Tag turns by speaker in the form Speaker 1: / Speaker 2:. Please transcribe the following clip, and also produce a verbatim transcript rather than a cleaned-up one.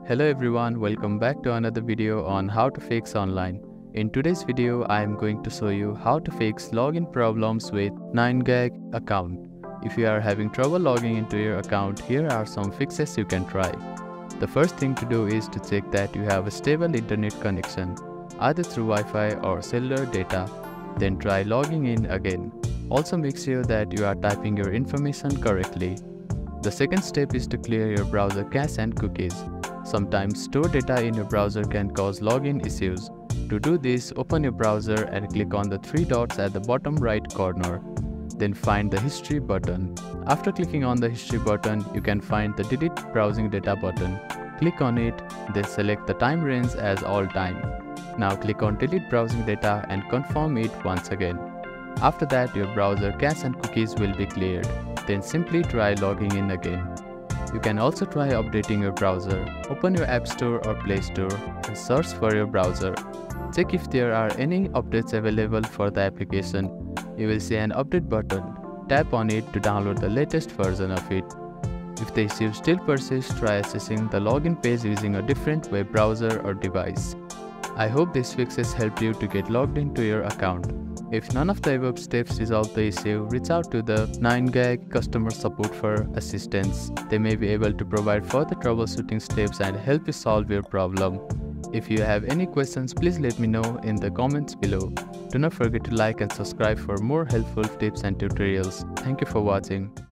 Speaker 1: Hello everyone, welcome back to another video on how to fix online. In today's video, I am going to show you how to fix login problems with nine gag account. If you are having trouble logging into your account, here are some fixes you can try. The first thing to do is to check that you have a stable internet connection, either through Wi-Fi or cellular data. Then try logging in again. Also make sure that you are typing your information correctly. The second step is to clear your browser cache and cookies. Sometimes stored data in your browser can cause login issues. To do this, open your browser and click on the three dots at the bottom right corner. Then find the History button. After clicking on the History button, you can find the Delete Browsing Data button. Click on it, then select the time range as all time. Now click on Delete Browsing Data and confirm it once again. After that, your browser cache and cookies will be cleared. Then simply try logging in again. You can also try updating your browser. Open your App Store or Play Store and search for your browser. Check if there are any updates available for the application. You will see an update button. Tap on it to download the latest version of it. If the issue still persists, try accessing the login page using a different web browser or device. I hope these fixes helped you to get logged into your account. If none of the above steps resolve the issue, reach out to the nine gag customer support for assistance. They may be able to provide further troubleshooting steps and help you solve your problem. If you have any questions, please let me know in the comments below. Do not forget to like and subscribe for more helpful tips and tutorials. Thank you for watching.